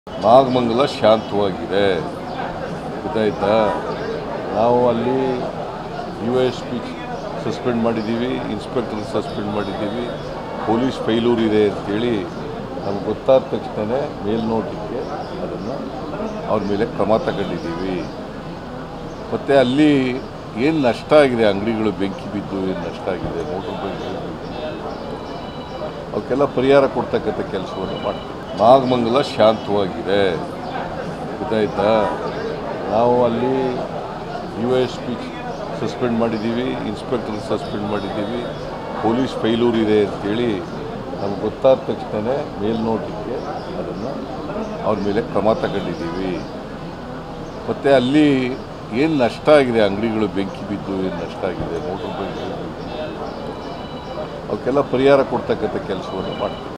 ನಾಗಮಂಗಲ ಶಾಂತವಾಗಿದೆ ಗೊತ್ತಾಯ್ತಾ. ನಾವು ಅಲ್ಲಿ USP ಸಸ್ಪೆಂಡ್ ಮಾಡಿದ್ದೀವಿ, ಇನ್ಸ್ಪೆಕ್ಟರ್ ಸಸ್ಪೆಂಡ್ ಮಾಡಿದ್ದೀವಿ, ಪೊಲೀಸ್ ಫೈಲೂರ್ ಇದೆ ಅಂತೇಳಿ ನಮ್ಗೆ ಗೊತ್ತಾದ ತಕ್ಷಣ ಮೇಲ್ನೋಟಕ್ಕೆ ಅದನ್ನು ಅವ್ರ ಮೇಲೆ ಕ್ರಮ ತಗೊಂಡಿದ್ದೀವಿ. ಮತ್ತು ಅಲ್ಲಿ ಏನು ನಷ್ಟ ಆಗಿದೆ, ಅಂಗಡಿಗಳು ಬೆಂಕಿ ಬಿದ್ದು ಏನು ನಷ್ಟ ಆಗಿದೆ, ಮೋಟರ್ ಬೈಕ್ ಅವಕ್ಕೆಲ್ಲ ಪರಿಹಾರ ಕೊಡ್ತಕ್ಕಂಥ ಕೆಲಸವನ್ನು ಮಾಡ್ತೀವಿ. ನಾಗಮಂಗಲ ಶಾಂತವಾಗಿದೆ ಗೊತ್ತಾಯ್ತಾ. ನಾವು ಅಲ್ಲಿ USP ಸಸ್ಪೆಂಡ್ ಮಾಡಿದ್ದೀವಿ, ಇನ್ಸ್ಪೆಕ್ಟರ್ ಸಸ್ಪೆಂಡ್ ಮಾಡಿದ್ದೀವಿ, ಪೊಲೀಸ್ ಫೈಲೂರ್ ಇದೆ ಅಂತೇಳಿ ನಮ್ಗೆ ಗೊತ್ತಾದ ತಕ್ಷಣ ಮೇಲ್ನೋಟಕ್ಕೆ ಅದನ್ನು ಅವ್ರ ಮೇಲೆ ಕ್ರಮ ತಗೊಂಡಿದ್ದೀವಿ. ಮತ್ತು ಅಲ್ಲಿ ಏನು ನಷ್ಟ ಆಗಿದೆ, ಅಂಗಡಿಗಳು ಬೆಂಕಿ ಬಿದ್ದು ಏನು ನಷ್ಟ ಆಗಿದೆ, ಮೋಟರ್ ಬೈಕ್ ಅವಕ್ಕೆಲ್ಲ ಪರಿಹಾರ ಕೊಡ್ತಕ್ಕಂಥ ಕೆಲಸವನ್ನು ಮಾಡ್ತೀವಿ.